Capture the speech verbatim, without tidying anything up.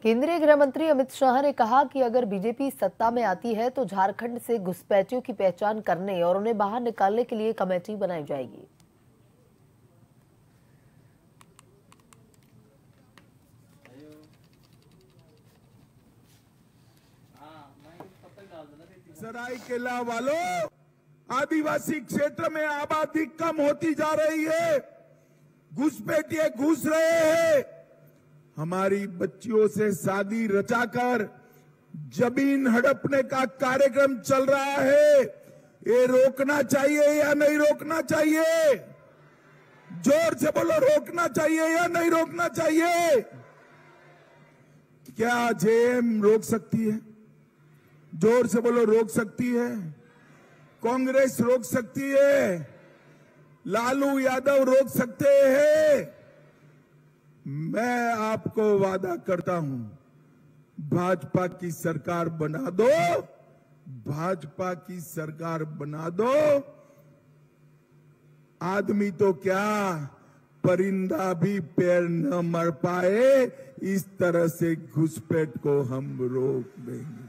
केंद्रीय गृह मंत्री अमित शाह ने कहा कि अगर बीजेपी सत्ता में आती है तो झारखंड से घुसपैठियों की पहचान करने और उन्हें बाहर निकालने के लिए कमेटी बनाई जाएगी। सरायकेला वालों, आदिवासी क्षेत्र में आबादी कम होती जा रही है, घुसपैठिए घुस रहे हैं। हमारी बच्चियों से शादी रचाकर जमीन हड़पने का कार्यक्रम चल रहा है। ये रोकना चाहिए या नहीं रोकना चाहिए? जोर से बोलो, रोकना चाहिए या नहीं रोकना चाहिए? क्या जेएम रोक सकती है? जोर से बोलो, रोक सकती है? कांग्रेस रोक सकती है? लालू यादव रोक सकते हैं? मैं आपको वादा करता हूं, भाजपा की सरकार बना दो, भाजपा की सरकार बना दो। आदमी तो क्या, परिंदा भी पैर न मर पाए, इस तरह से घुसपैठ को हम रोक देंगे।